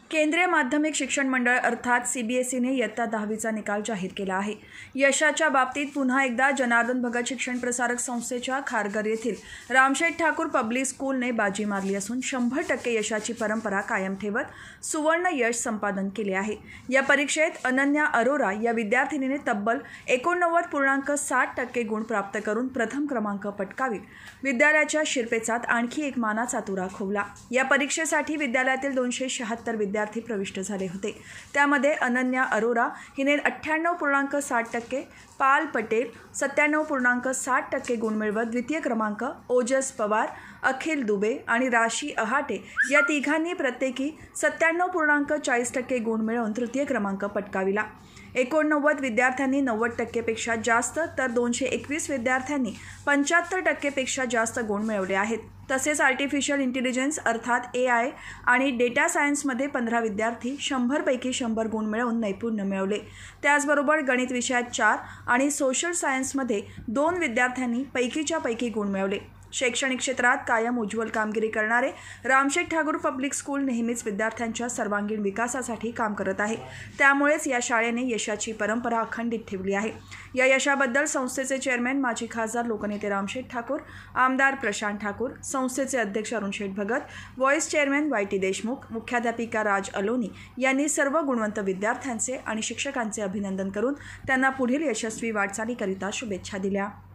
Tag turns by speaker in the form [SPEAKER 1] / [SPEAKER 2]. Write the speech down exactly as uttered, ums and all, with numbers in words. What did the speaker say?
[SPEAKER 1] केंद्रीय माध्यमिक शिक्षण मंडळ अर्थात सीबीएसईने इयत्ता दहावीचा निकाल जाहीर केला आहे। यशाच्या बाबतीत पुन्हा एकदा जनार्दन भगत शिक्षण प्रसारक संस्थेच्या खारघर येथील रामशेठ ठाकूर पब्लिक स्कूलने बाजी मारली असून शंभर टक्के यशाची परंपरा कायम ठेवत सुवर्ण यश संपादन केले आहे। या परीक्षेत अनन्या अरोरा या विद्यार्थिनीने तब्बल एकोणनव्वद पूर्णांक साठ टक्के गुण प्राप्त करून प्रथम क्रमांक पटकावीत विद्यालयाच्या शिरपेचात आणखी एक मानाचा तुरा खोवला। या परीक्षेसाठी विद्यालयातील दोनशे शहात्तर विद्यार्थी प्रविष्ट झाले होते। त्यामध्ये अनन्या अरोरा हिने अठ्ठ्याण्णव पूर्णांक साठ टक्के, पाल पटेल सत्त्याण्णव पूर्णांक साठ टक्के गुण मिळवत द्वितीय क्रमांक, ओजस पवार, अखिल दुबे आणि राशी अहाटे या तिघांनी प्रत्येकी सत्त्याण्णव पूर्णांक चाळीस टक्के गुण मिळवून तृतीय क्रमांक पटकाविला। एकोणनव्वद विद्यार्थ्यांनी नव्वद टक्केपेक्षा जास्त तर दोनशे एकवीस विद्यार्थ्यांनी पंच्याहत्तर टक्केपेक्षा जास्त गुण मिळवले आहेत। तसेच आर्टिफिशियल इंटेलिजन्स अर्थात ए आय आणि डेटा सायन्समध्ये पंधरा विद्यार्थी शंभर पैकी शंभर गुण मिळवून नैपुण्य मिळवले। त्याचबरोबर गणित विषयात चार आणि सोशल सायन्समध्ये दोन विद्यार्थ्यांनी पैकीच्या पैकी गुण मिळवले। शैक्षणिक क्षेत्रात कायम उज्ज्वल कामगिरी करणारे रामशेठ ठाकूर पब्लिक स्कूल नेहमीच विद्यार्थ्यांच्या सर्वांगीण विकासासाठी काम करत आहे। त्यामुळेच या शाळेने यशाची परंपरा अखंडित ठेवली आहे। या यशाबद्दल संस्थेचे चेअरमॅन माजी खासदार लोकनेते रामशेठ ठाकूर, आमदार प्रशांत ठाकूर, संस्थेचे अध्यक्ष Arunsheth Bhagat, vice chairman Y T Deshmukh, मुख्याध्यापिका राज अलोनी यांनी सर्व गुणवंत विद्यार्थ्यांचे आणि शिक्षकांचे अभिनंदन करून त्यांना पुढील यशस्वी वाटचालीकरिता शुभेच्छा दिल्या।